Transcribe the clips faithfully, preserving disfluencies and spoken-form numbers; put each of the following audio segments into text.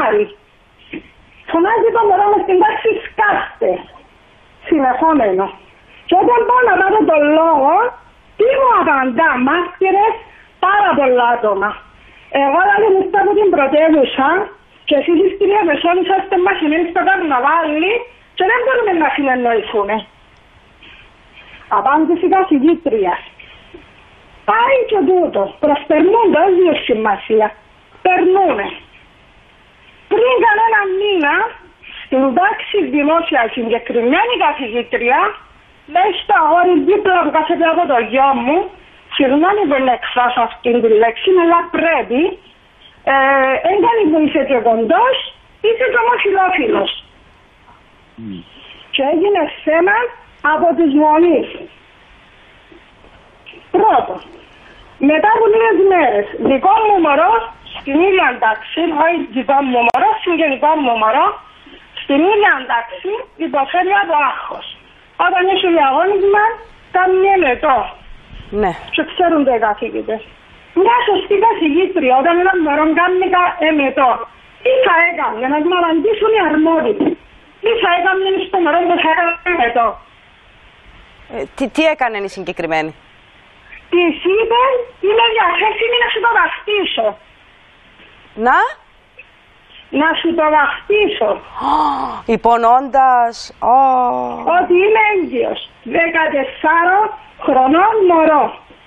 Μάρι. Φωνάζει το μωρό μες στην τάξη, σκάστε. Συνεχόμενο. Και όταν πάω να πάρω τον λόγο, τι μου απαντά, μάρτυρες, πάρα πολλά άτομα. Εγώ δηλαδή μου στα από την πρωτεύουσα και εσείς οι κυρία Μεσόνη είσαστε μαχημένοι στο καρναβάλι και δεν μπορούμε να συνεννοηθούμε. Απάντηση καθηγήτριας. Πάει και τούτο, προσπερνούνται όχι ως σημασία. Περνούνε. Πριν κανένα μήνα, στην τάξη δημόσια συγκεκριμένη καθηγήτρια, λέει στο αγόρι δίπλα που κάθεται από το γιο μου, συγγνώμη που να εκφράσω αυτήν τη λέξη, αλλά πρέπει, δεν κάνει που είσαι και κοντός, είσαι και ομοφυλόφιλος. Mm. Και έγινε θέμα από τους γονείς. Πρώτο, μετά από λίγες μέρες, δικό μου μωρό στην ίδια τάξη, όχι δικό μου μωρό, συγγενικό μου μωρό, στην ίδια τάξη υποφέρει από άγχος. Όταν είσαι διαγώνισμα, κάνει εμετό. Ναι. Και ξέρουν το οι καθηγητές. Μια σωστή καθηγήτρια, όταν ένα μωρό κάνει εμετό, τι θα έκανε, να μου απαντήσουν οι αρμόδιοι. Τι θα έκανε στο μωρό που θα έκανε εμετό. Ε, τι, τι έκανε η συγκεκριμένη. Της είπε, είμαι διαθέσιμη να σου το βαφτίσω. Να? Να σου το βαφτίσω. Oh, υπονοώντας... Oh. Ότι είμαι έγκυος. δεκατεσσάρων χρονών μωρό.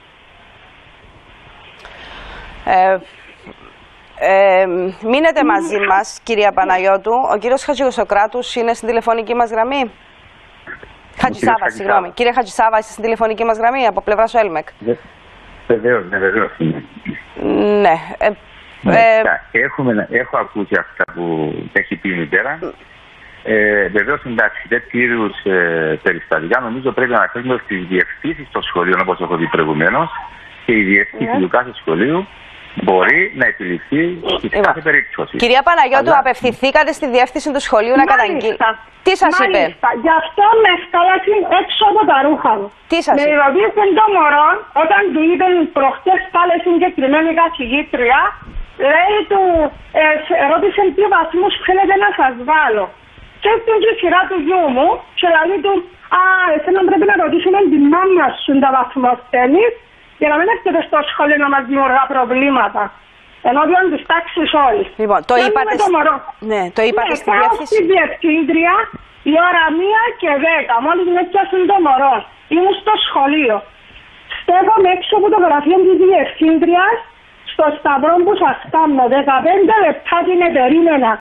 Ε, ε, μείνετε μαζί μας, κυρία Παναγιώτου. Ο κύριος Χατζησοκράτους είναι στην τηλεφωνική μας γραμμή. Χατζησάβα, συγγνώμη. Κύριε Χατζησάβα, είστε στην τηλεφωνική μας γραμμή από πλευράς ΟΕΛΜΕΚ. Βεβαίως, ναι, βεβαίως. Ναι. Ε, ναι ε, έχουμε, έχω ακούσει αυτά που έχει πει η μητέρα. Ε, Βεβαίως, εντάξει, τέτοιου είδους ε, περιστατικά νομίζω πρέπει να αφήσουμε στις διευθύνσεις των σχολείων, όπως έχω δει προηγουμένως, και η διευθύνση του κάθε σχολείου μπορεί να επιληφθεί σε κάθε περίπτωση. Κυρία Παναγιώτου, αλλά... απευθυνθήκατε στη διεύθυνση του σχολείου να καταγγείλετε. Τι σας είπε. Γι' αυτό με σκάλασαν έξω από τα ρούχα μου. Τι σας είπε. Με ρωτήσαν το μωρό, όταν του είπαν προχτές πάλι συγκεκριμένη καθηγήτρια, λέει του, ε, ρώτησαν τι βαθμούς θέλετε να σας βάλω. Και στην και σειρά του γιού μου, και λέει του, α, εσένα πρέπει να ρωτήσουμε την μάμα σου τα βαθμό στέλνεις, για να μην έχετε στο σχολείο να μας δημιουργά προβλήματα. Ενώπιον της τάξης όλης. Λοιπόν, το είπατε, το μωρό. Ναι, το είπατε ναι, στη διεύθυνση. Στη διευθύντρια η ώρα μία και δέκα. Μόλις με πιάσουν το μωρό. Ήμουν στο σχολείο. Στέφαμε έξω από το γραφείο της διευθύντριας στο σταυρό που σας κάνω. δεκαπέντε λεπτά την περίμενα.